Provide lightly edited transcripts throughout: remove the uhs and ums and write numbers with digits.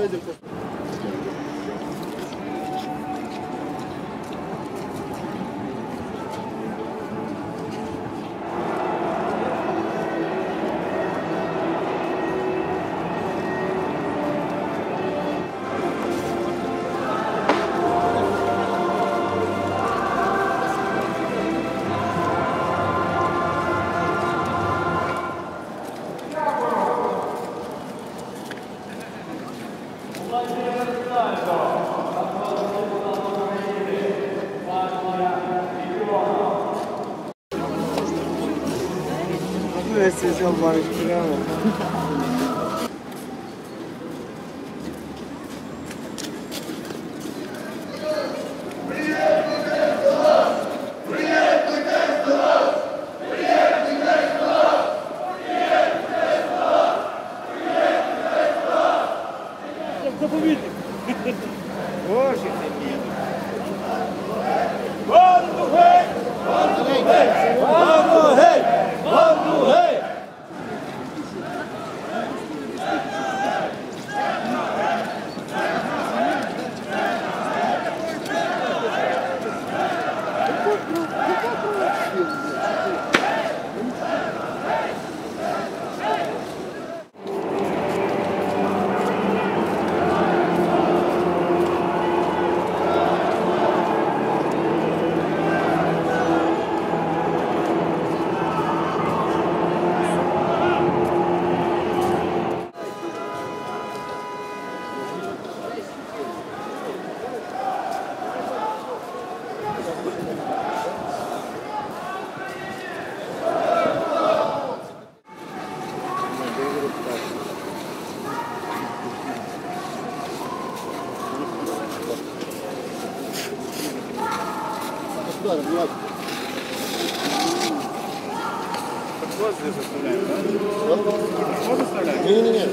Esse é o bairro de Pirama. Hoje tem medo. Vamos, rei! Vamos, rei! Vamos, rei! Vamos, rei! Подвоз здесь оставляем, да? Подвоз оставляем? Не-не-не.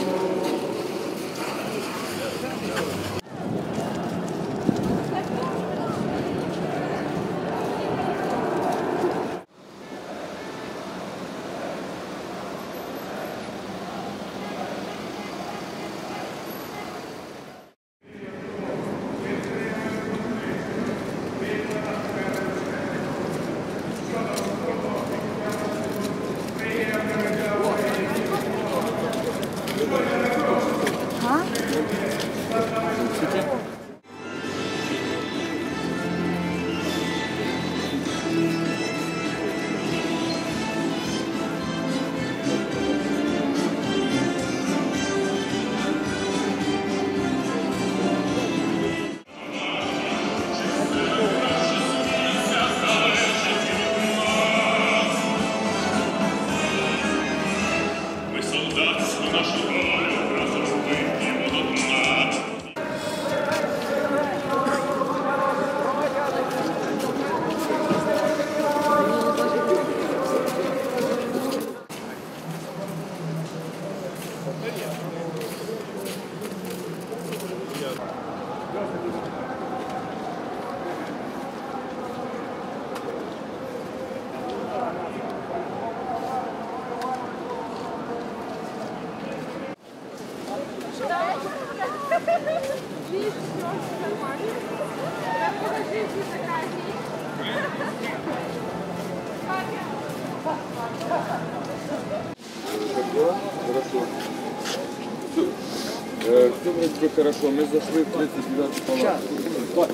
Хорошо. Все вроде бы хорошо. Мы зашли в 39-й палату.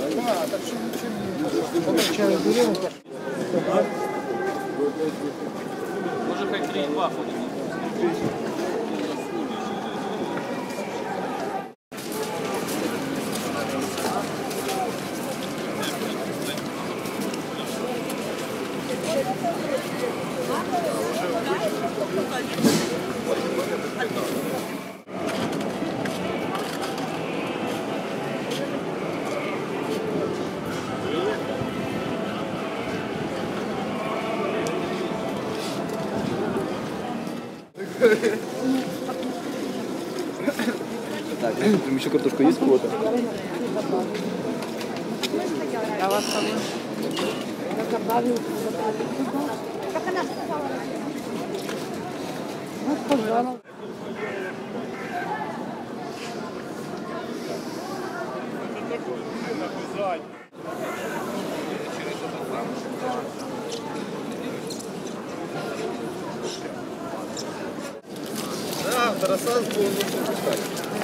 Может, как 3-2 ходим. Так, там еще картошка есть у кого-то? Я вас там... Да, Тарасан был лучше пускать.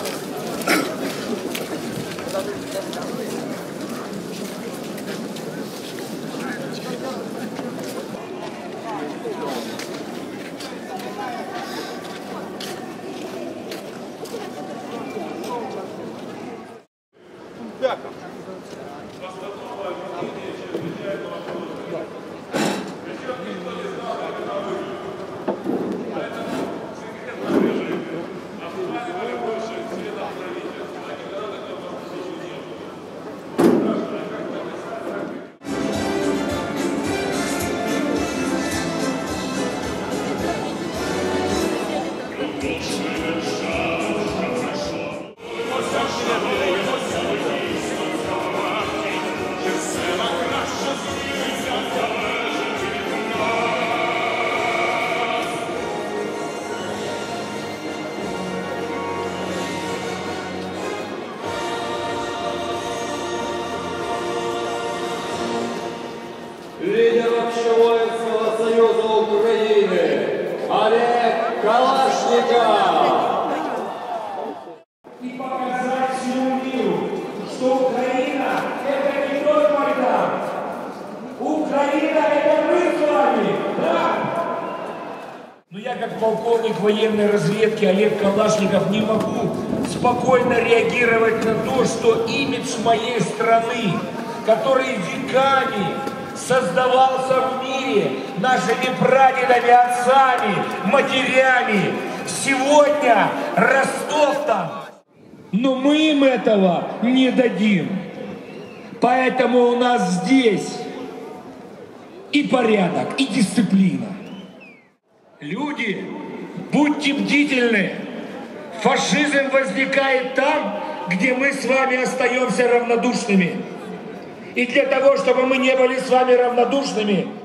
Лидер Общевоинского союза Украины Олег Калашников. И показать всему миру, что Украина – это не тот Майдан. Украина – это мы с вами, да? Но я как полковник военной разведки Олег Калашников не могу спокойно реагировать на то, что имидж моей страны, который веками создавался в мире нашими прадедами, отцами, матерями. Сегодня Ростов там. Но мы им этого не дадим. Поэтому у нас здесь и порядок, и дисциплина. Люди, будьте бдительны. Фашизм возникает там, где мы с вами остаемся равнодушными. И для того, чтобы мы не были с вами равнодушными,